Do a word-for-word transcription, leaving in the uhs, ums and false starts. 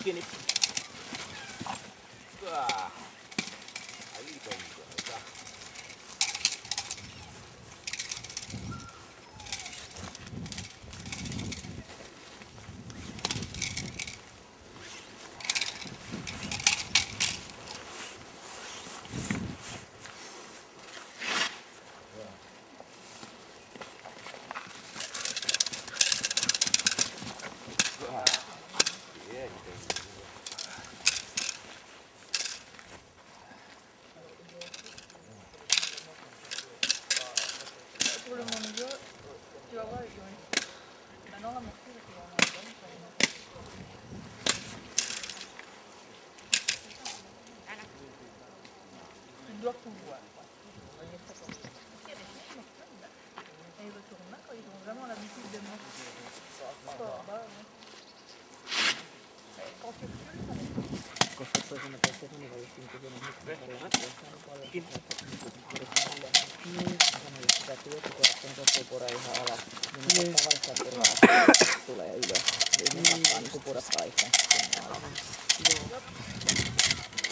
kiinni. Aika tonkoita. Pour le mondio, tu vas voir, ils ont... Maintenant la morceau, c'est vraiment bonne. Tu dois pouvoir. Voyez ça comme ça. Il y a des chiens nocturnes là. Et ils retournent là quand ils ont vraiment l'habitude de manger. Fort bas, ouais. Quand tu recules, ça va. Koska toisena päivänä niin valittiin kysynyt miksi paljon paljon niin sanoin että sitä työkohtaa on pora ihan alas niin mutta vaikka puraa tulee ylös niin ne vastaa niin kuin pura paikkaan sinne alas. Joo.